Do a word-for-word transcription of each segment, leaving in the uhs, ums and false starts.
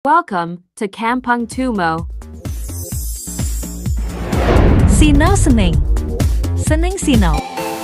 Welcome to Kampung Tumo. Sinau Seneng, Seneng Sinau.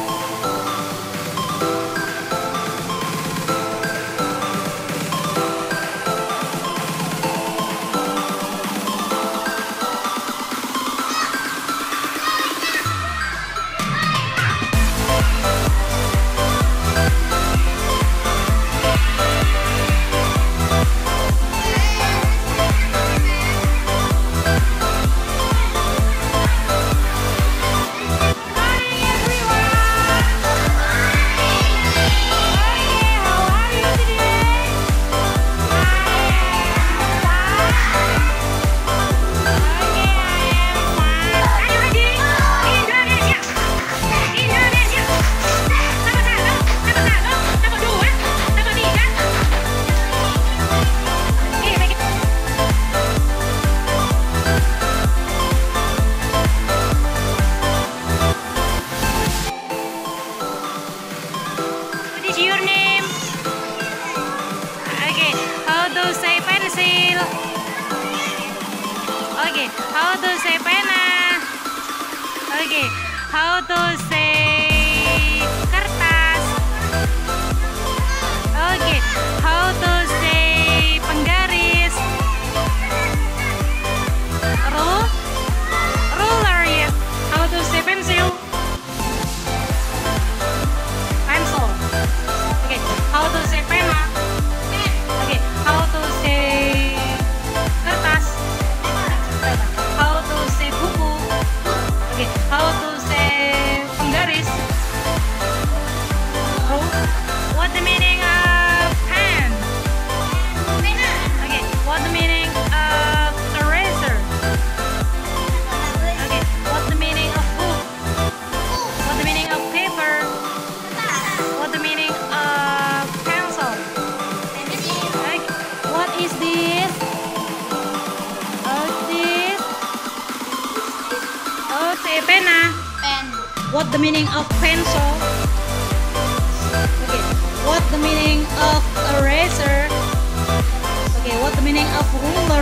Your name? Okay, how to say pencil? Okay, how to say pena? Okay, how to say kertas? Okay, how to say penggaris? Rule? Ruler, yes. How to say pencil? How to say pena? Okay, how to say kertas? How to say buku? Okay, how to say penggaris? Oh, what the meaning of pen? Okay, what the meaning of eraser? Okay, what the meaning of book? What the meaning of paper? What the meaning of pencil? Like, what is this? Oh, this. Oh, say pena. Pen. What the meaning of pencil? Okay. What the meaning of eraser? Okay. What the meaning of ruler?